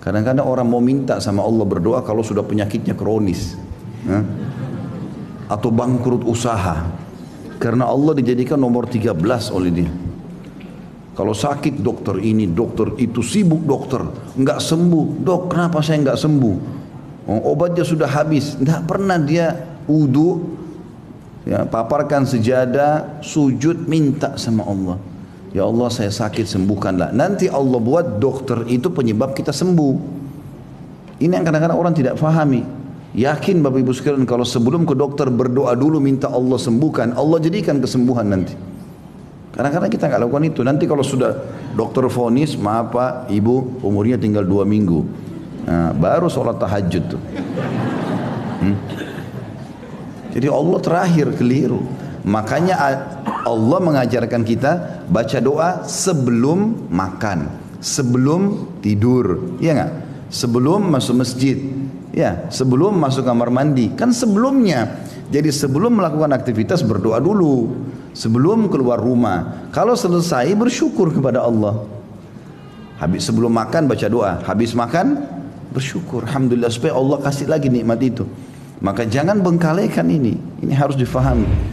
Kadang-kadang orang mau minta sama Allah berdoa kalau sudah penyakitnya kronis, ya, atau bangkrut usaha. Karena Allah dijadikan nomor 13 oleh dia. Kalau sakit dokter ini, dokter itu, sibuk dokter, nggak sembuh. Dok, kenapa saya nggak sembuh? Oh, obatnya sudah habis. Nggak pernah dia wudu, ya, paparkan sejadah, sujud, minta sama Allah. Ya Allah, saya sakit, sembuhkanlah. Nanti Allah buat dokter itu penyebab kita sembuh. Ini yang kadang-kadang orang tidak fahami. Yakin Bapak Ibu sekalian, kalau sebelum ke dokter berdoa dulu minta Allah sembuhkan, Allah jadikan kesembuhan nanti. Kadang-kadang kita nggak lakukan itu. Nanti kalau sudah dokter vonis, maaf Pak, Ibu umurnya tinggal 2 minggu, nah, baru sholat tahajud tuh. Jadi Allah terakhir keliru. Makanya Allah mengajarkan kita baca doa sebelum makan, sebelum tidur, ya nggak? Sebelum masuk masjid, ya, sebelum masuk kamar mandi, kan sebelumnya. Jadi sebelum melakukan aktivitas berdoa dulu, sebelum keluar rumah. Kalau selesai bersyukur kepada Allah. Habis sebelum makan baca doa, habis makan bersyukur, alhamdulillah, supaya Allah kasih lagi nikmat itu. Maka jangan bengkalikan ini harus difahami.